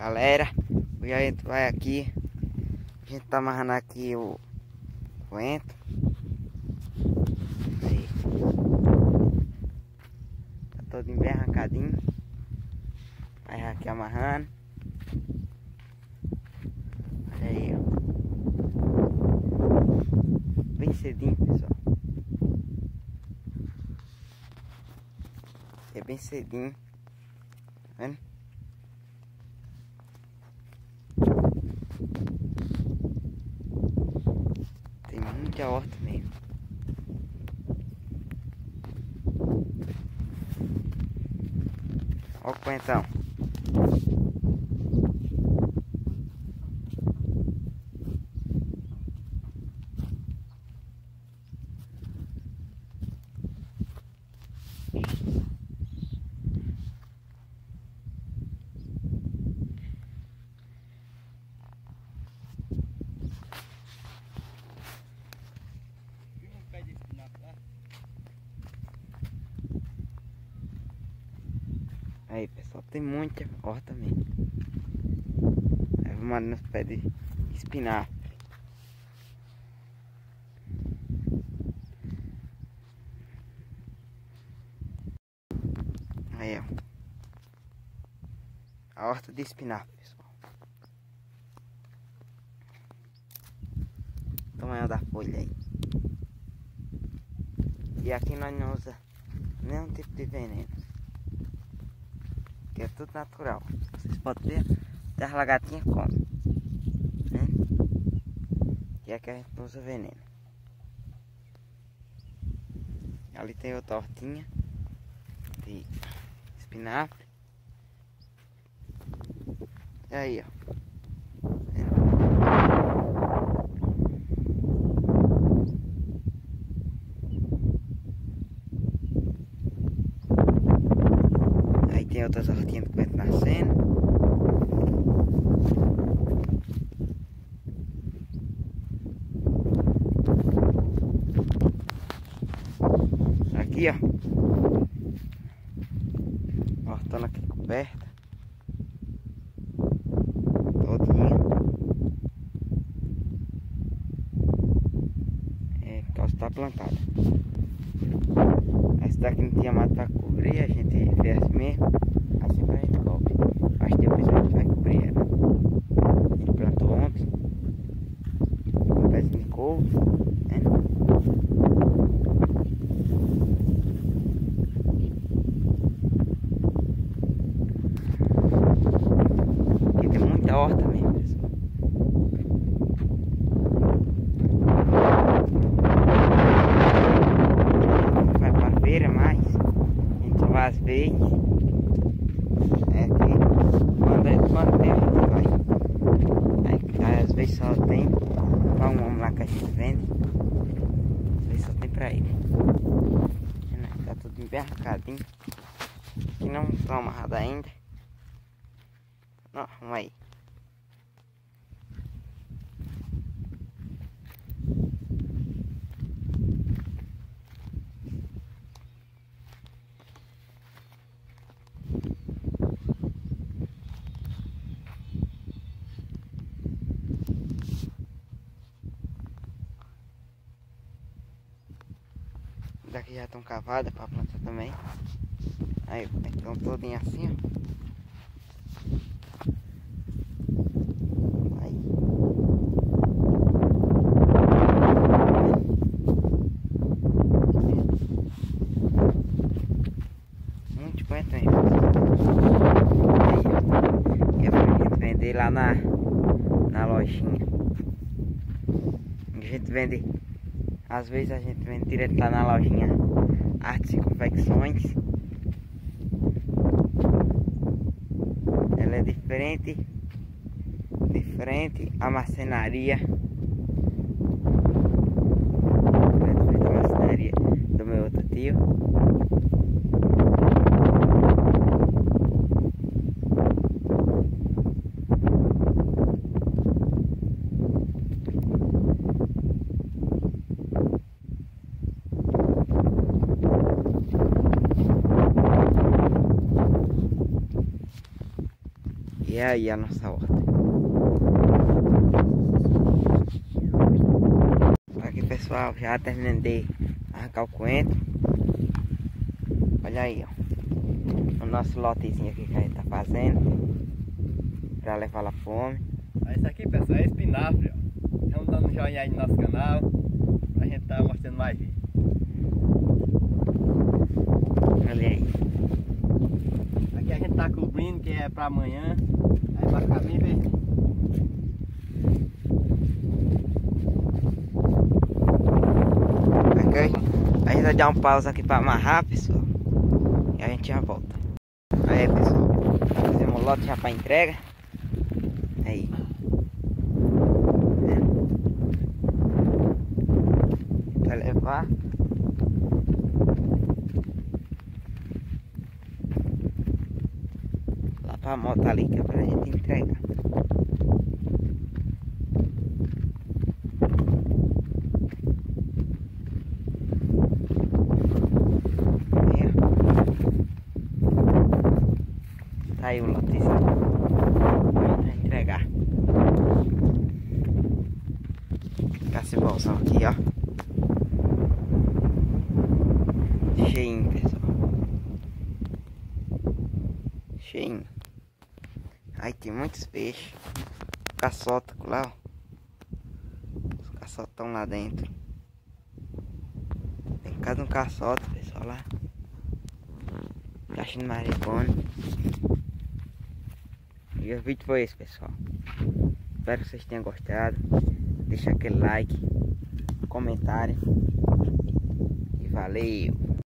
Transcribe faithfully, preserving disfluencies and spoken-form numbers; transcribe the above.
Galera, hoje a gente vai aqui. A gente tá amarrando aqui o vento. Aí. Tá todo bem arrancadinho. Aí aqui amarrando. Olha aí, ó. Bem cedinho, pessoal. É bem cedinho. Tá vendo? Tem muita horta mesmo. Olha o coentão. Aí, pessoal, tem muita horta mesmo. Aí vou mandar nos pés de espinafre. Aí, ó. A horta de espinafre, pessoal. O tamanho da folha aí. E aqui nós não usa nenhum tipo de veneno. Que é tudo natural. Vocês podem ver, até as lagartinhas comem. Né? E aqui a gente não usa veneno. Ali tem outra hortinha de espinafre. E aí, ó. Tem outras hortinhas de coentro nascendo. Aqui, ó. Hortona aqui coberta. Todinha. É, por causa está plantada. Essa daqui não tinha mato para cobrir, a gente fez assim mesmo. Assim a gente cobre. Mas depois a gente vai cobrir ela. A gente plantou ontem um pezinho de couve, né? Aqui tem muita horta mesmo, pessoal. Vai pra feira, mas a gente só vai às vezes. É aqui, quando, quando tem, a gente vai. Aí, aí às vezes só tem para um homem lá que a gente vende. Às vezes só tem para ele. Tá tudo bem arrancadinho. Aqui não estão amarrados ainda. Não, vamos aí. Daqui já estão cavadas para plantar também. Aí estão todinho assim, ó. Aí. Muito coentro aí. Aí, ó. E é pra gente vender lá na, na lojinha. A gente vende. Às vezes a gente vem direto lá na lojinha Artes e Confecções. Ela é diferente, diferente a marcenaria. É diferente a marcenaria do meu outro tio. E é aí a nossa horta. Aqui, pessoal, já terminando de arrancar o coentro. Olha aí, ó, o nosso lotezinho aqui que a gente tá fazendo pra levar lá fome. Isso aqui, pessoal, é espinafre, ó. Estamos dando um joinha aí no nosso canal pra gente tá mostrando mais vídeos. Olha aí. Aqui a gente tá cobrindo, que é pra amanhã. Aí vai ficar bem verdinho. Ok? A gente vai dar um pausa aqui pra amarrar, pessoal. E a gente já volta. Aí, pessoal, fizemos o lote já pra entrega. Aí. Vai levar. Lá pra moto ali, que é pra gente entregar. Aí, ó. Tá aí o lotezinho. Vai entregar. Ficar esse bolsão aqui, ó. Cheinho, pessoal. Cheinho. Aí tem muitos peixes. Caçota lá, ó. Os caçotão lá dentro. Tem cada um caçota, pessoal, lá. Caixinha de maricona. E o vídeo foi esse, pessoal. Espero que vocês tenham gostado. Deixa aquele like, comentário. E valeu!